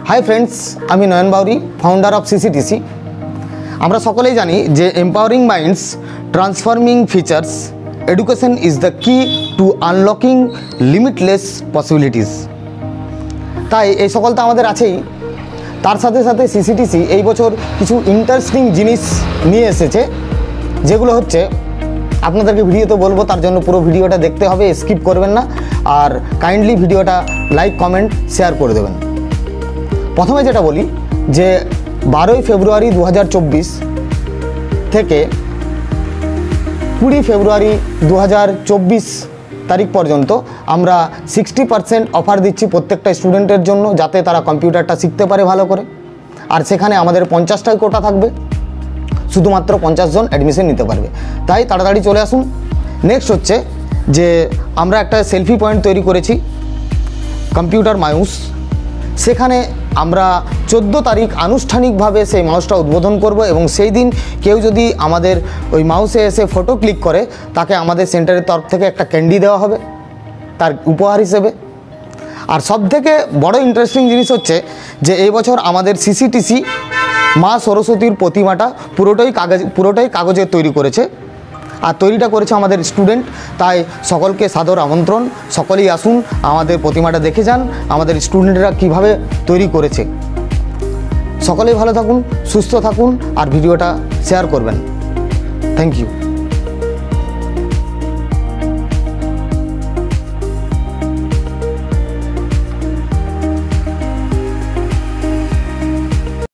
High friends आमी Nayan Bauri founder of CCTC. আমরা সকলেই জানি যে empowering minds transforming features education is the key to unlocking limitless possibilities. তাই এই সকল তো আমাদের আছেই, তার সাথে সাথে সিসিটিসি এই বছর কিছু ইন্টারেস্টিং জিনিস নিয়ে এসেছে, যেগুলো হচ্ছে আপনাদেরকে ভিডিওতে বলবো, তার জন্য পুরো ভিডিওটা দেখতে হবে, স্কিপ করবেন না, আর কাইন্ডলি ভিডিওটা লাইক কমেন্ট শেয়ার করে দেবেন। প্রথমে যেটা বলি যে 12 ফেব্রুয়ারি 2024 থেকে 20 ফেব্রুয়ারি 2024 তারিখ পর্যন্ত আমরা 60% অফার দিচ্ছি প্রত্যেকটা স্টুডেন্টের জন্য, যাতে তারা কম্পিউটারটা শিখতে পারে ভালো করে। আর সেখানে আমাদের 50টাই কোটা থাকবে, শুধুমাত্র 50 জন অ্যাডমিশন নিতে পারবে। তাই তাড়াতাড়ি চলে আসুন। নেক্সট হচ্ছে যে আমরা একটা সেলফি পয়েন্ট তৈরি করেছি কম্পিউটার মাউস, সেখানে আমরা 14 তারিখ আনুষ্ঠানিকভাবে সেই মাউসটা উদ্বোধন করব, এবং সেই দিন কেউ যদি আমাদের ওই মাউসে এসে ফটো ক্লিক করে তাকে আমাদের সেন্টারের তরফ থেকে একটা ক্যান্ডি দেওয়া হবে তার উপহার হিসেবে। আর সবথেকে বড় ইন্টারেস্টিং জিনিস হচ্ছে যে এই বছর আমাদের সিসিটিসি মা সরস্বতীর প্রতিমাটা পুরোটাই কাগজের তৈরি করেছে, আর তৈরিটা করেছে আমাদের স্টুডেন্ট। তাই সকলকে সাদর আমন্ত্রণ, সকলেই আসুন, আমাদের প্রতিমাটা দেখে যান, আমাদের স্টুডেন্টরা কিভাবে তৈরি করেছে। সকলেই ভালো থাকুন, সুস্থ থাকুন, আর ভিডিওটা শেয়ার করবেন। Thank you.